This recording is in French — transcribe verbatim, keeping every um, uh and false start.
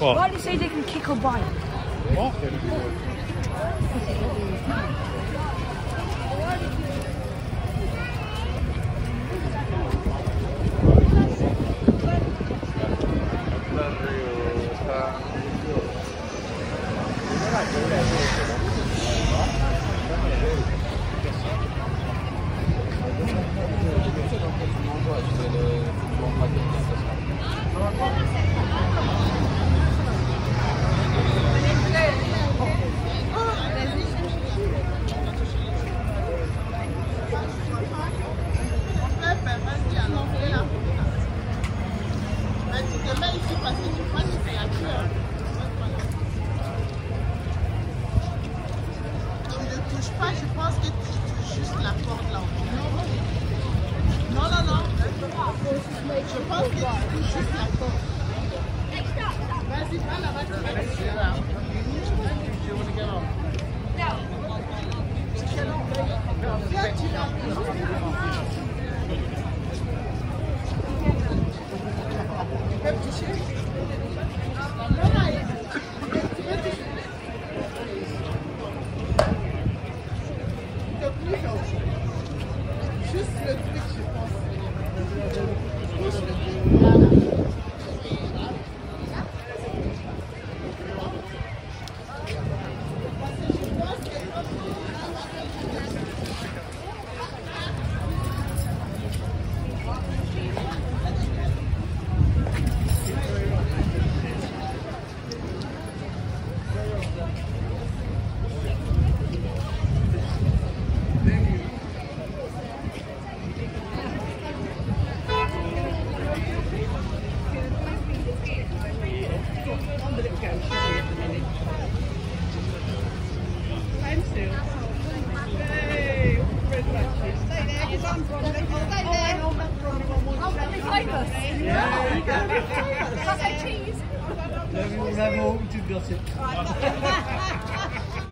What? Why do you say they can kick or bite? What? Je pense que tu touches juste la corde là. Non, non, non. Je pense que tu touches juste la corde. Vas-y, va là-bas, tu vas dessus là. Tu peux toucher. Juste le truc, je pense. Pousse le truc. Voilà. Cheese. Nous avons où tu te